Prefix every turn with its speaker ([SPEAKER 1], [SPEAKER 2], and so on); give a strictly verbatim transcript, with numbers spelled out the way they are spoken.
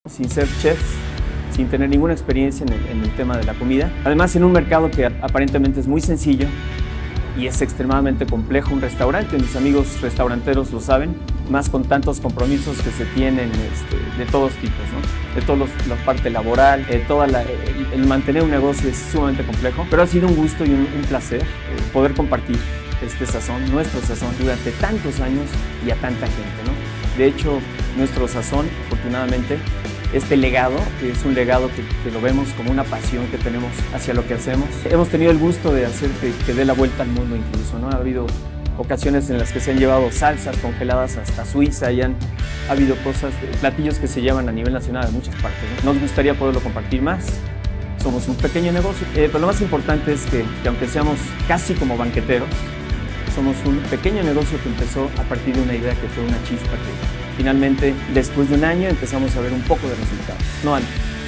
[SPEAKER 1] Sin ser chefs, sin tener ninguna experiencia en el, en el tema de la comida. Además, en un mercado que aparentemente es muy sencillo y es extremadamente complejo un restaurante. Mis amigos restauranteros lo saben, más con tantos compromisos que se tienen este, de todos tipos, ¿no? De toda la parte laboral, eh, toda la, el, el mantener un negocio es sumamente complejo, pero ha sido un gusto y un, un placer eh, poder compartir este sazón, nuestro sazón, durante tantos años y a tanta gente, ¿no? De hecho, nuestro sazón, afortunadamente, este legado, que es un legado que, que lo vemos como una pasión que tenemos hacia lo que hacemos. Hemos tenido el gusto de hacer que, que dé la vuelta al mundo incluso, ¿no? Ha habido ocasiones en las que se han llevado salsas congeladas hasta Suiza y han ha habido cosas, platillos que se llevan a nivel nacional de muchas partes, ¿no? Nos gustaría poderlo compartir más. Somos un pequeño negocio, eh, pero lo más importante es que, que aunque seamos casi como banqueteros, somos un pequeño negocio que empezó a partir de una idea que fue una chispa que finalmente, después de un año, empezamos a ver un poco de resultados, no antes.